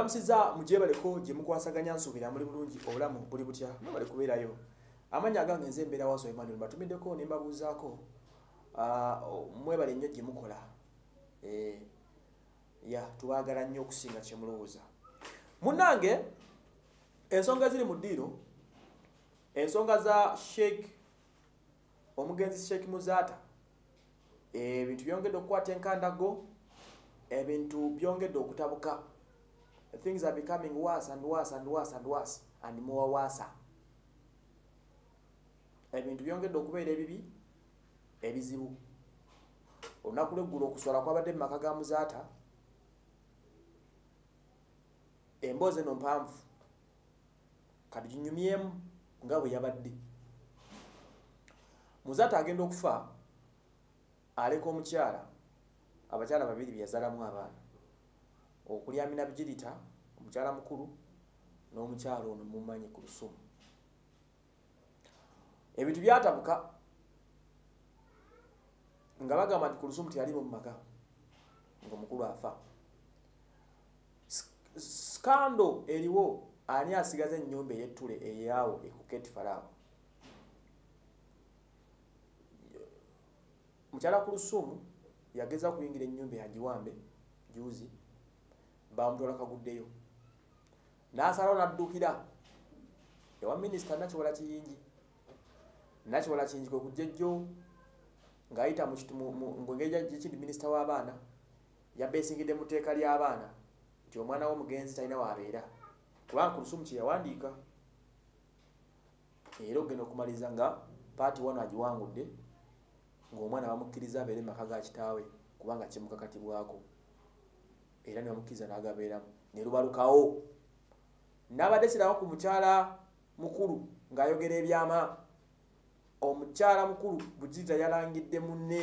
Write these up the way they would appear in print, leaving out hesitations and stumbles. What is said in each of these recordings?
mbalamusiza mujebaleko gye mukwasaganya nsuubira muli bulungi obulamu buli butya mubale kubeerayo amanya agange nze mbeera wazo Emmanuel mbatumiddeko ne mbabuuzaako mwebale nnyo gye mukola tubaagala nnyo okusinga kye mulowooza munnange ensonga ziri mu ddiiro ensonga za Sheikh omugenzi Sheikh Muzaata ebintu byongedde okukwata enkandago ebintu byongedde okutabuka things are becoming worse and worse and worse and worse and more worse ebintu byongedde okubeera ebibi ebizibu olunaku lw'eggulu okuswala kwabadde mu maka ga Muzaata emboozi eno mpanvu kati ginyumyemu nga bwe yabadde Muzaata agenda okufa aleka omukyala abakyala babiri byazaalamu abaana okuli Amina Bijirita omukyala mukulu n'omukyala ono mumanyi ku Lusumu ebintu byatabuka nga bagamba nti ku Lusumu teyalimu mu maka ng'omukulu afa skando eriwo ani asigaza ennyumba ey'ettule eyaawo ekuketi Faraawo mukyala ku Lusumu yageza kuyingira ennyumba ya Giwambe juzi bamutwala kaguddeyo n'asalawo n'addukira ewa minisita Nakiwala Kiyingi Nakiwala Kiyingi kwe kujja ejjo ng'ayita mu ngeri gy'ekindi minisita w'abaana yabeesingidde mu tteeka ly'abaana nti omwana w'omugenzi talina w'abeera kubanga ku Lusumu kye yawandiika era ogenda okumaliriza nga paati wano agiwangudde ng'omwana bamukkiriza abeere mu maka ga kitaawe kubanga kimukakatibwako era ne bamukkiriza n'agabeeramu ne lubalukawo n'abadde sirawo ku mukyala mukulu ng'ayogera ebyama omukyala mukulu Bujirita yalangidde munne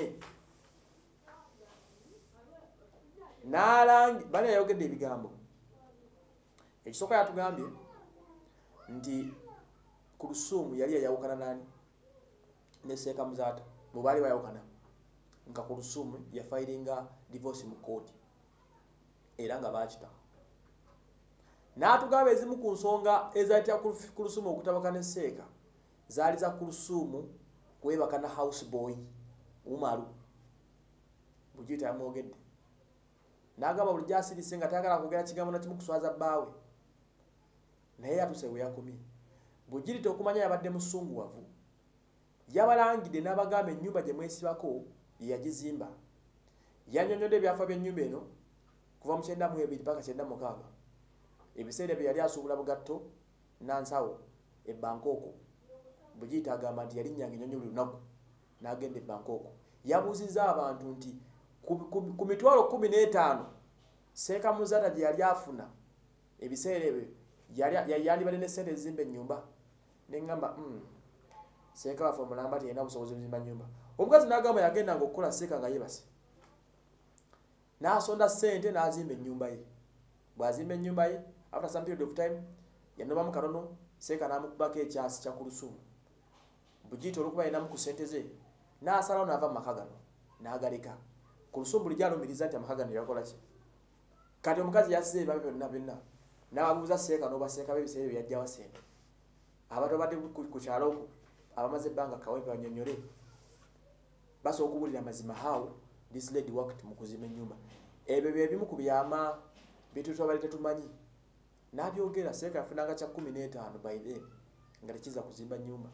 bani yayogedde ebigambo ekisooka yatugambye nti ku Lusumu yali yayawukana nani ne Seeka Muzaata bwe baali bayawukana nga ku Lusumu yafayiringa divorce mu kooti era nga baakita n'atugamba ezimu ku nsonga ezayitira ku Lusumu okutabaka ne Seeka zaali za ku Lusumu kwebaka na house boy Umaru Bujirita yamwogedde n'agamba bulijjo asirise nga tayagala kwogera kigambo nakimu kuswaza bbaawe naye yatuse we yakomye Bujirita okumanya yabadde musunguwavu yabalangidde n'abagamba ennyumba gye mwesibako yagizimba yannyonnyodde ebyafa by'ennyumba eno kuva mu 92 paka 96 ebiseera bye yali asuubula bugatto Nansawo e Bangkok Bujirita agamba nti yalinnyanga ennyonyi buli lunaku n'agenda e Bangkok yabuuzizza abantu nti ku mitwalo 15 Seeka Muzaata gye yali afuna ebiseera ebyo yandibadde ne ssente ezizimba ennyumba neŋŋamba Seeka waffe mulamba ti yalina busobozi buzimba nnyumba omukazi n'agamba yagendanga okukola Seeka nga yeebase n'asonda ssente n'azimba ennyumba ye bw'azimba ennyumba ye after some period of time yanobamu katono Seeka n'amukubako ekyasi kya ku Lusumu Bujirita olw'okuba yalinamu ku ssente ze n'asalawo n'ava mu maka gano n'agaleka ku Lusumu bulijjo alumiriza nti amaka gano yakola ki kati omukazi yasize ebibabe byonna n'ababuuza Seeka n'obaseeka b'ebiseera ebyo yajjawa ssente abantu abadde ku kyalo okwo abamaze ebbanga kawempe bannyonnyole basooka okubuulira amazima how this lady worked mu kuzimba ennyumba ebyo bye bimu ku byama byetutwabali tetumanyi n'abyogera Seeka yafunanga kya 15 by then nga tekiza kuzimba nnyumba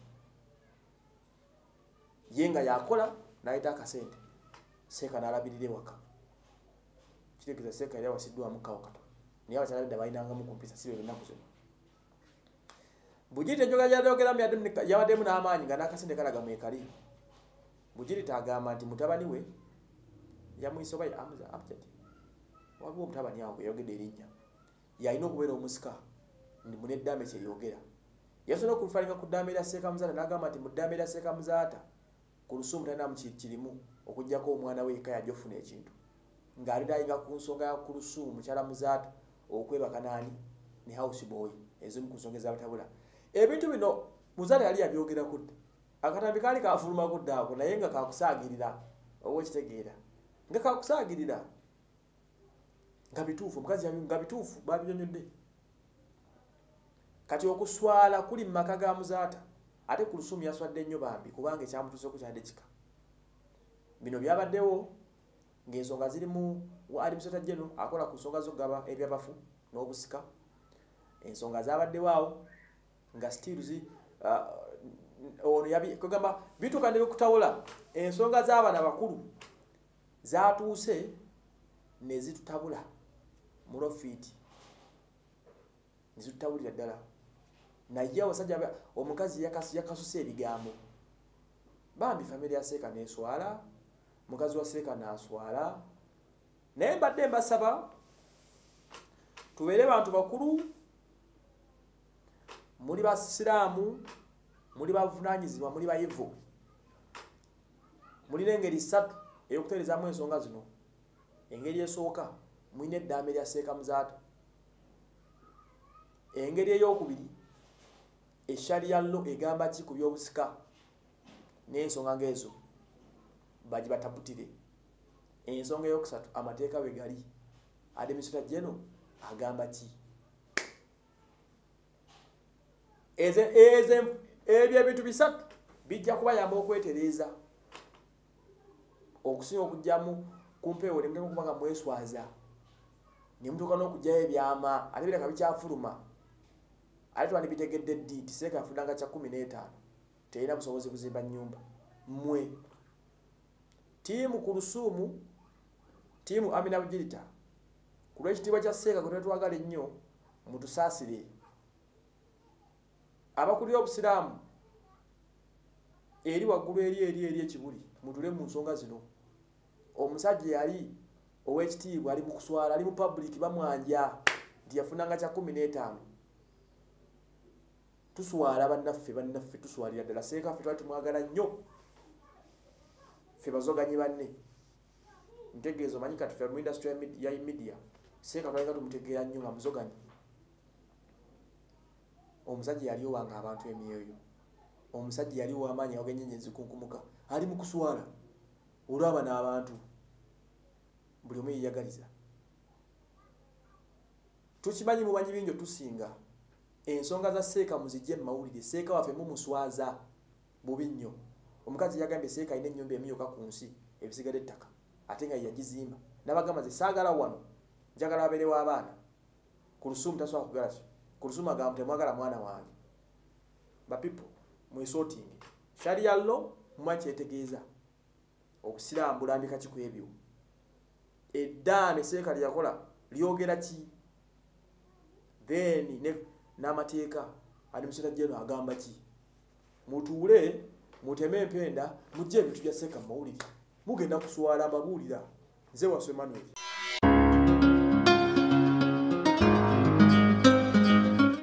ye nga yakola n'ayita akasente Seeka n'alabirira ewaka kitegeeza Seeka yali awasiddwamu kawo kato naye abakyala bedda balinangamu ku mpisa si bwe ennaku zino Bujirita enjoga gy'ayogeramu yabaddemu n'amaanyi nga n'akasente kalaga mwekali Bujirita agamba nti mutabani we yamuyisa oba Amjad waliwo omutabani awo yayogedde erinnya yalina okubeera omusika ndi muneddaame kyeyogera yasobola okufalinga ku ddaame lya Seeka Muzaata n'agamba nti mu ddaame lya Seeka Muzaata ku Lusumu talinamu kirimu okuggyako omwana we yekka yajja ofuna ekintu ng'alidayinga ku nsonga ya ku Lusumu mukyala Muzaata okwebaka naani ne house boy ezimu ku nsonga ez'abatabula ebintu bino Muzaata yali yabyogerako dda akatambi kaali kafulumako dda ako naye nga kakusaagirira oba okitegeera nga kakusaagirira nga bituufu omukazi nga bituufu babinyonyodde kati okuswala kuli mu maka ga muzaata ate ku Lusuumu yaswadde nnyo bambi kubanga ekyamutuuseko kyadde kika bino byabaddewo ng'ensonga ziri mu Administrator General akola ku nsonga z'okugaba ebyabafu n'obusika ensonga zabaddewo awo nga still ono kugamba bituuka ne bikutawula ensonga z'abaana bakulu zatuuse ne zitutabula mu lofiti ne zitutabulira ddala naye abasajja omukazi yakasuse ebigambo bambi famire ya Seeka n'eswala mukazi wa Seeka n'aswala naye mbadde mbasaba tubeere bantu bakulu muli basiraamu muli bavunaanyizibwa muli bayivu mulina engeri 3 ey'okutereezaamu ensonga zino engeri esooka mulina eddaame lya Seeka muzaata engeri ey'okubiri eshariya lo egamba ki ku by'obusika n'ensonga ng'ezo bagibatabutire ensonga ey'okusatu amateeka bwe gali Administrator General agamba ki ebyo ebintu 3 bijja kubayamba okwetereeza okusinga okujjamu ku mpeewo ne mutema kubanga mweswaza ne mutuuka n'okujjayo ebyama ate bireka bikyafuluma ate twandibitegedde ddi nti Seeka afundanga kya 15 terina busobozi kuzimba nnyumba mmwe tiimu ku Lusuumu tiimu Amina Bugirita ku lw'ekitiibwa kya Seeka gwe twetwagala ennyo mutusaasire abakulu b'obusiraamu eri waggulu eri ekibuli mutule mu nsonga zino omusajja yali ow'ekitiibwa ali mu kuswala ali mu public bamwanja nti yafunanga kya 15 tuswala bannaffe tuswalira ddala Seeka ffe twali tumwagala nnyo ffe bazoganyi banne ntegeeza omanyi kati ffe mu industry ya media Seeka twalika tumutegeera nnyo nga muzoganyi omusajja yali owanga abantu emyoyo omusajja yali ow'amaanyi awagenyenye ezikunkumuka ali mu kuswala olwaba n'abantu buli omu yeyagaliza tukimanyi mumanyi bingi tusinga ensonga za Seeka muzijje mu mawulire Seeka waffe mumuswaza bubi nnyo omukazi yagambye Seeka alina ennyumba emyoka ku nsi ebisigadde ettaka ate nga yagizimba n'abagamba ze saagala wano njagala abeerewo abaana ku Lusuumu tasobola kugala ku Lusuumu agamba temwagala mwana wange bapipo mwesorting sharia lo mwakyetegeeza okusiraamu bulambika ki ku ebyo eddaame Seeka lyakola lyogera ki then n'amateeka Administrator General agamba ki mutuule muteme empenda mujje ebintu bya Seeka mu mawulire mugenda kuswala amabuulira nze Waswa Emmanuel